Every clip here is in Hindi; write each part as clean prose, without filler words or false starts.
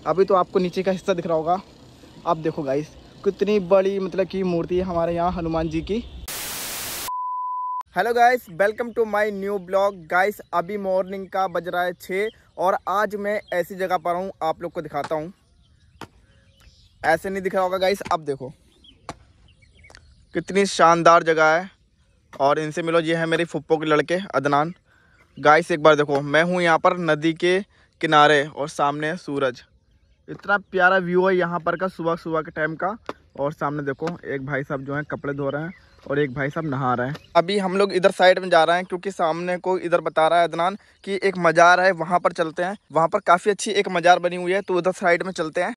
अभी तो आपको नीचे का हिस्सा दिख रहा होगा। आप देखो गाइस कितनी बड़ी मतलब की मूर्ति है हमारे यहाँ हनुमान जी की। Hello guys, welcome to my new blog. Guys अभी मॉर्निंग का बज रहा है 6 और आज मैं ऐसी जगह पर हूँ, आप लोग को दिखाता हूँ। ऐसे नहीं दिख रहा होगा गाइस, अब देखो कितनी शानदार जगह है। और इनसे मिलो, ये है मेरे फुप्पो के लड़के अदनान। गाइस एक बार देखो, मैं हूँ यहाँ पर नदी के किनारे और सामने है सूरज। इतना प्यारा व्यू है यहाँ पर का सुबह सुबह के टाइम का। और सामने देखो एक भाई साहब जो हैं कपड़े धो रहे हैं और एक भाई साहब नहा रहे हैं। अभी हम लोग इधर साइड में जा रहे हैं क्योंकि सामने को इधर बता रहा है अदनान कि एक मजार है, वहाँ पर चलते हैं। वहाँ पर काफ़ी अच्छी एक मजार बनी हुई है, तो उधर साइड में चलते हैं।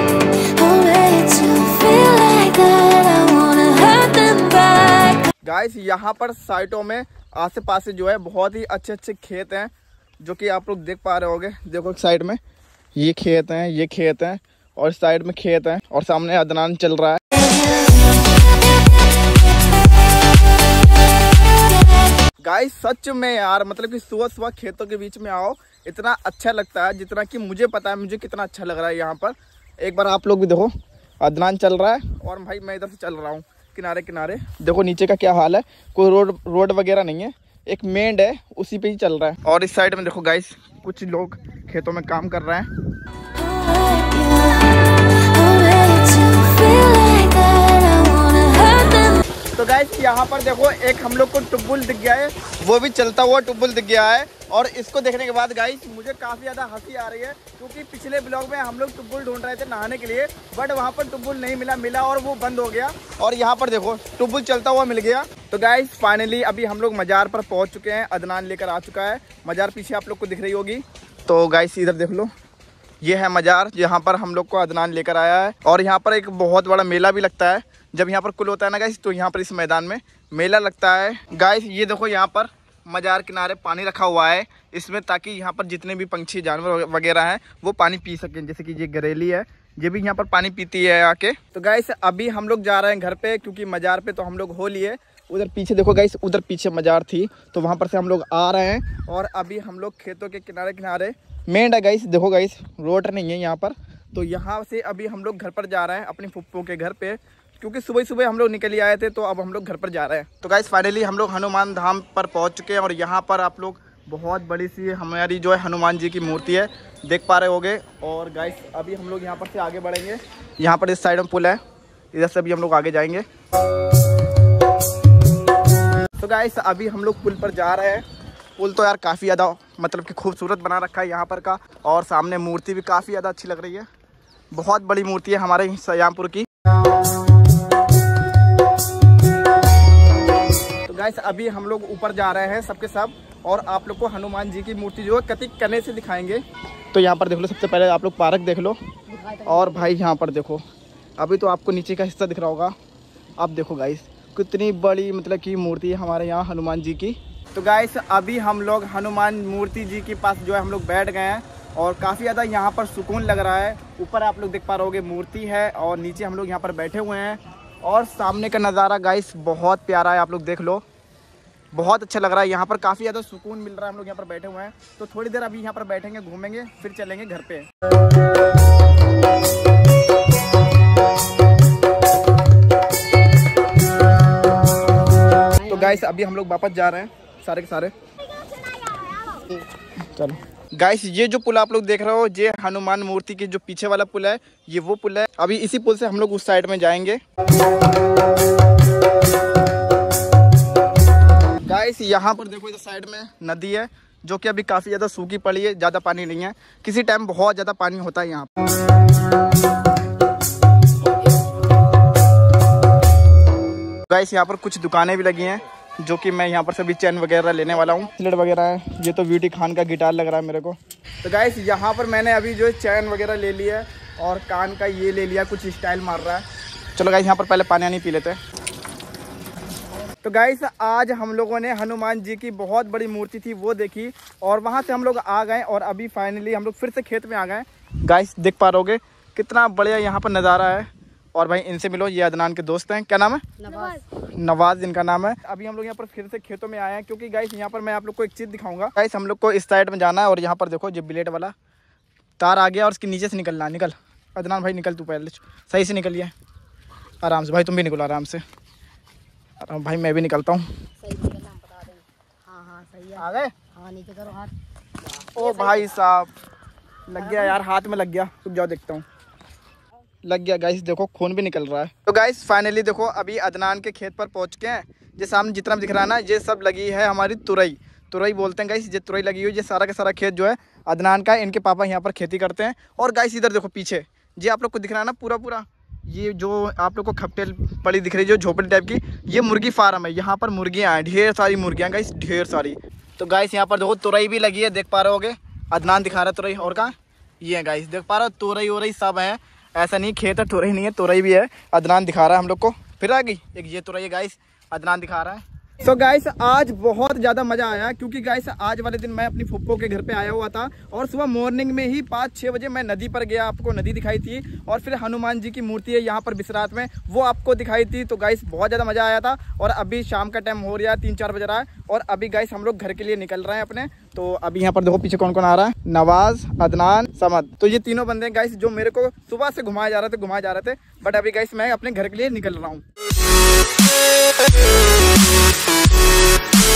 गाइस यहाँ पर साइडों में आसे पास जो है बहुत ही अच्छे अच्छे खेत हैं, जो कि आप लोग देख पा रहे होंगे। देखो साइड में ये खेत हैं, ये खेत हैं और साइड में खेत हैं और सामने अदनान चल रहा है। गाइस सच में यार मतलब कि सुबह सुबह खेतों के बीच में आओ, इतना अच्छा लगता है जितना कि मुझे पता है मुझे कितना अच्छा लग रहा है यहाँ पर। एक बार आप लोग भी देखो, अदनान चल रहा है और भाई मैं इधर से चल रहा हूँ किनारे किनारे। देखो नीचे का क्या हाल है, कोई रोड वगैरह नहीं है, एक मेंढ है उसी पे ही चल रहा है। और इस साइड में देखो गाइस कुछ लोग खेतों में काम कर रहे हैं। तो गाइस यहाँ पर देखो एक हम लोग को टुब्बुल दिख गया है, वो भी चलता हुआ टुब्बुल दिख गया है। और इसको देखने के बाद गाइस मुझे काफ़ी ज़्यादा हंसी आ रही है क्योंकि पिछले ब्लॉग में हम लोग टुब्बुल ढूंढ रहे थे नहाने के लिए, बट वहाँ पर टुब्बुल नहीं मिला और वो बंद हो गया। और यहाँ पर देखो टुब्बुल चलता हुआ मिल गया। तो गाइस फाइनली अभी हम लोग मजार पर पहुँच चुके हैं, अदनान लेकर आ चुका है। मजार पीछे आप लोग को दिख रही होगी। तो गाइस इधर देख लो, ये है मजार जहाँ पर हम लोग को अदनान लेकर आया है। और यहाँ पर एक बहुत बड़ा मेला भी लगता है, जब यहाँ पर कुल होता है ना गाइस, तो यहाँ पर इस मैदान में मेला लगता है। गाइस ये देखो यहाँ पर मजार किनारे पानी रखा हुआ है इसमें, ताकि यहाँ पर जितने भी पंछी जानवर वगैरह हैं वो पानी पी सकें। जैसे कि ये गरेली है, ये भी यहाँ पर पानी पीती है आके। तो गाइस अभी हम लोग जा रहे हैं घर पे क्योंकि मजार पे तो हम लोग हो लिए। उधर पीछे देखो गाइस, उधर पीछे मजार थी तो वहाँ पर से हम लोग आ रहे हैं। और अभी हम लोग खेतों के किनारे किनारे मेंढ है गाइस, देखो गाइस रोड नहीं है यहाँ पर। तो यहाँ से अभी हम लोग घर पर जा रहे हैं अपनी फुप्पो के घर पे, क्योंकि सुबह सुबह हम लोग निकल ही आए थे, तो अब हम लोग घर पर जा रहे हैं। तो गाइस फाइनली हम लोग हनुमान धाम पर पहुंच चुके हैं और यहाँ पर आप लोग बहुत बड़ी सी हमारी जो है हनुमान जी की मूर्ति है, देख पा रहे होगे। और गाइस अभी हम लोग यहाँ पर से आगे बढ़ेंगे। यहाँ पर इस साइड में पुल है, इधर से भी हम लोग आगे जाएंगे। तो गाइस अभी हम लोग पुल पर जा रहे हैं। पुल तो यार काफ़ी ज़्यादा मतलब कि खूबसूरत बना रखा है यहाँ पर का, और सामने मूर्ति भी काफ़ी ज़्यादा अच्छी लग रही है। बहुत बड़ी मूर्ति है हमारे सयामपुर की। गाइस अभी हम लोग ऊपर जा रहे हैं सबके सब, और आप लोग को हनुमान जी की मूर्ति जो है कति कने से दिखाएंगे। तो यहाँ पर देख लो, सबसे पहले आप लोग पार्क देख लो। और भाई यहाँ पर देखो, अभी तो आपको नीचे का हिस्सा दिख रहा होगा। अब देखो गाइस कितनी बड़ी मतलब की मूर्ति है हमारे यहाँ हनुमान जी की। तो गाइस अभी हम लोग हनुमान मूर्ति जी के पास जो है हम लोग बैठ गए हैं और काफ़ी ज़्यादा यहाँ पर सुकून लग रहा है। ऊपर आप लोग देख पा रहे होगे मूर्ति है और नीचे हम लोग यहाँ पर बैठे हुए हैं। और सामने का नज़ारा गाइस बहुत प्यारा है, आप लोग देख लो, बहुत अच्छा लग रहा है। यहाँ पर काफ़ी ज़्यादा सुकून मिल रहा है। हम लोग यहाँ पर बैठे हुए हैं, तो थोड़ी देर अभी यहाँ पर बैठेंगे, घूमेंगे, फिर चलेंगे घर पे। तो गाइस अभी हम लोग वापस जा रहे हैं सारे के सारे। चलो गाइस ये जो पुल आप लोग देख रहे हो, ये हनुमान मूर्ति की जो पीछे वाला पुल है, ये वो पुल है। अभी इसी पुल से हम लोग उस साइड में जाएंगे। गाइस यहाँ पर देखो, इधर साइड में नदी है जो कि अभी काफ़ी ज़्यादा सूखी पड़ी है, ज़्यादा पानी नहीं है। किसी टाइम बहुत ज़्यादा पानी होता है यहाँ पर। गाइस यहाँ पर कुछ दुकानें भी लगी हैं, जो कि मैं यहाँ पर सभी चैन वगैरह लेने वाला हूँ। स्लेट वगैरह है, ये तो वीटी खान का गिटार लग रहा है मेरे को। तो गाइस यहाँ पर मैंने अभी जो चैन वगैरह ले लिया है और कान का ये ले लिया, कुछ स्टाइल मार रहा है। चलो गाइस यहाँ पर पहले पानी पी लेते हैं। तो गाइस आज हम लोगों ने हनुमान जी की बहुत बड़ी मूर्ति थी वो देखी, और वहाँ से हम लोग आ गए और अभी फाइनली हम लोग फिर से खेत में आ गए। गाइस देख पा रहोगे कितना बढ़िया यहाँ पर नज़ारा है। और भाई इनसे मिलो, ये अदनान के दोस्त हैं। क्या नाम है? नवाज इनका नाम है। अभी हम लोग यहाँ पर फिर से खेतों में आए हैं क्योंकि गाइस यहाँ पर मैं आप लोग को एक चीज़ दिखाऊंगा। गाइस हम लोग को इस साइड में जाना है और यहाँ पर देखो ये ब्लेड वाला तार आ गया और उसके नीचे से निकलना। निकल अदनान भाई, निकल तू पहले, सही से निकलिए आराम से भाई, तुम भी निकलो आराम से। आराम भाई, मैं भी निकलता हूँ। आ गए? हाँ नीचे करो हाथ। ओ भाई साहब, लग गया यार, हाथ में लग गया। रुक जाओ देखता हूँ। लग गया गाइस, देखो खून भी निकल रहा है। तो गाइस फाइनली देखो अभी अदनान के खेत पर पहुँच के हैं। ये सामने जितना दिख रहा है ना, ये सब लगी है हमारी तुरई। तुरई बोलते हैं गाइस, ये तुरई लगी हुई है। ये सारा का सारा खेत जो है अदनान का है। इनके पापा यहाँ पर खेती करते हैं। और गाइस इधर देखो पीछे, ये आप लोग को दिख रहा है ना पूरा पूरा, ये जो आप लोग को खपटेल पड़ी दिख रही है, जो झोपड़ी टाइप की, ये मुर्गी फार्म है। यहाँ पर मुर्गियाँ हैं, ढेर सारी मुर्गियाँ गाइस, ढेर सारी। तो गाइस यहाँ पर देखो तुरई भी लगी है, देख पा रहे होगे। अदनान दिखा रहा है तुरई। और कहाँ ये है गाइस, देख पा रहे हो, तुरई उरई सब है। ऐसा नहीं खेत है तुरई नहीं है, तुरई भी है। अदनान दिखा रहा है हम लोग को। फिर आ गई एक ये तुरई है गाइस, अदनान दिखा रहा है। तो गाइस आज बहुत ज़्यादा मज़ा आया, क्योंकि गाइस आज वाले दिन मैं अपनी फुप्पो के घर पे आया हुआ था और सुबह मॉर्निंग में ही 5-6 बजे मैं नदी पर गया। आपको नदी दिखाई थी और फिर हनुमान जी की मूर्ति है यहाँ पर बिसरात में, वो आपको दिखाई थी। तो गाइस बहुत ज़्यादा मज़ा आया था। और अभी शाम का टाइम हो रहा है, 3-4 बज रहा है। और अभी गाइस हम लोग घर के लिए निकल रहे हैं अपने। तो अभी यहाँ पर देखो पीछे कौन कौन आ रहा है, नवाज, अदनान, समद। तो ये तीनों बंदे गाइस जो मेरे को सुबह से घुमाए जा रहे थे। बट अभी गाइस मैं अपने घर के लिए निकल रहा हूँ।